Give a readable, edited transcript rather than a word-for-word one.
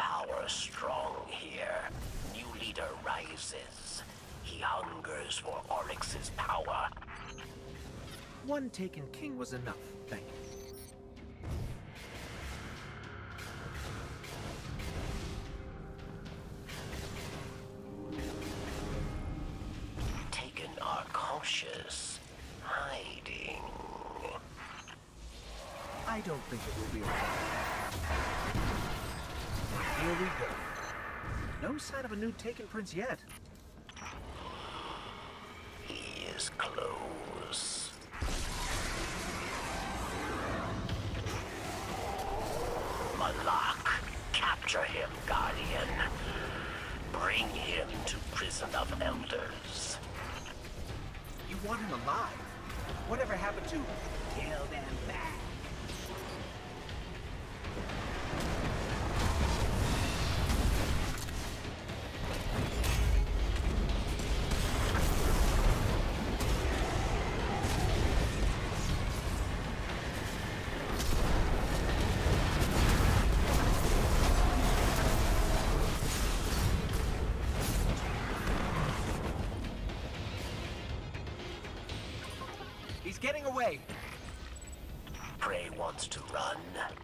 power strong here. New leader rises. He hungers for Oryx's power. One Taken King was enough, thank you. Taken are cautious, hiding. I don't think it will be a problem. Here we go. No sign of a new Taken Prince yet. He is close. Malak, capture him, Guardian. Bring him to Prison of Elders. You want him alive? Whatever happened to kill them back? He's getting away. Prey wants to run.